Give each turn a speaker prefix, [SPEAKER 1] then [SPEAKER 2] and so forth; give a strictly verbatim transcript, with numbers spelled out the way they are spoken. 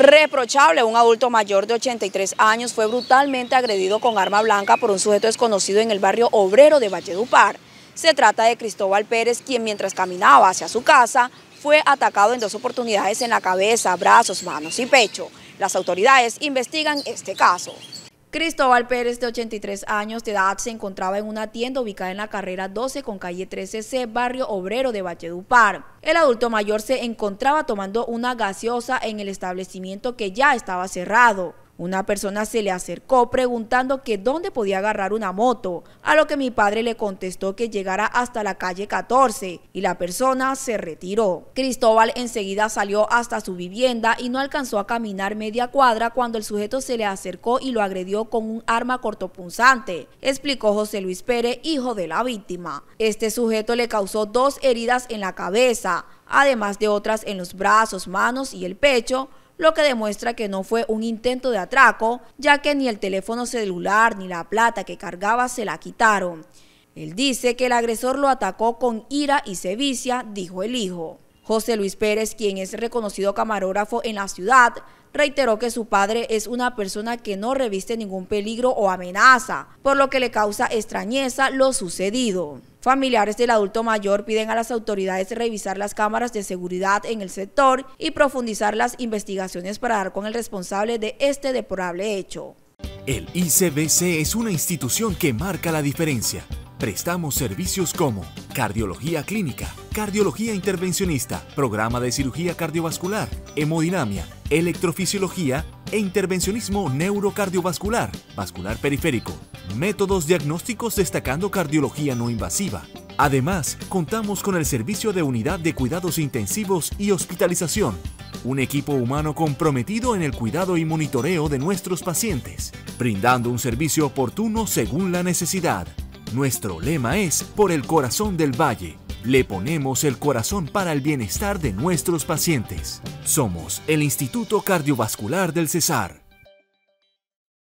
[SPEAKER 1] Reprochable, un adulto mayor de ochenta y tres años fue brutalmente agredido con arma blanca por un sujeto desconocido en el barrio Obrero de Valledupar. Se trata de Cristóbal Pérez, quien mientras caminaba hacia su casa fue atacado en dos oportunidades en la cabeza, brazos, manos y pecho. Las autoridades investigan este caso. Cristóbal Pérez, de ochenta y tres años de edad, se encontraba en una tienda ubicada en la carrera doce con calle trece C, barrio Obrero de Valledupar. El adulto mayor se encontraba tomando una gaseosa en el establecimiento que ya estaba cerrado. Una persona se le acercó preguntando que dónde podía agarrar una moto, a lo que mi padre le contestó que llegara hasta la calle catorce y la persona se retiró. Cristóbal enseguida salió hasta su vivienda y no alcanzó a caminar media cuadra cuando el sujeto se le acercó y lo agredió con un arma cortopunzante, explicó José Luis Pérez, hijo de la víctima. Este sujeto le causó dos heridas en la cabeza, además de otras en los brazos, manos y el pecho, lo que demuestra que no fue un intento de atraco, ya que ni el teléfono celular ni la plata que cargaba se la quitaron. Él dice que el agresor lo atacó con ira y sevicia, dijo el hijo. José Luis Pérez, quien es reconocido camarógrafo en la ciudad, reiteró que su padre es una persona que no reviste ningún peligro o amenaza, por lo que le causa extrañeza lo sucedido. Familiares del adulto mayor piden a las autoridades revisar las cámaras de seguridad en el sector y profundizar las investigaciones para dar con el responsable de este deplorable hecho.
[SPEAKER 2] El I C B C es una institución que marca la diferencia. Prestamos servicios como cardiología clínica, cardiología intervencionista, programa de cirugía cardiovascular, hemodinamia, electrofisiología e intervencionismo neurocardiovascular, vascular periférico, métodos diagnósticos destacando cardiología no invasiva. Además, contamos con el servicio de unidad de cuidados intensivos y hospitalización, un equipo humano comprometido en el cuidado y monitoreo de nuestros pacientes, brindando un servicio oportuno según la necesidad. Nuestro lema es por el corazón del valle. Le ponemos el corazón para el bienestar de nuestros pacientes. Somos el Instituto Cardiovascular del Cesar.